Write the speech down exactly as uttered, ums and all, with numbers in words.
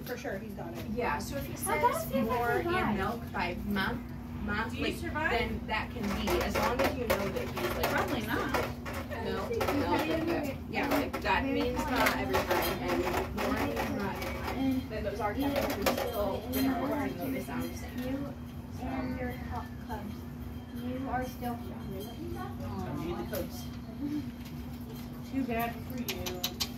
for sure he's got it. Yeah, so if he How says does more he survive? in milk by month, month, Do you like, survive? then that can be, as long as you know that he's like, Probably not. no, no, like that. Yeah, like that means not every time, and more means not. Then those are technically still different words, though they sound the same. You and your cu- cubs, you are still I need the cubs. Too bad for you.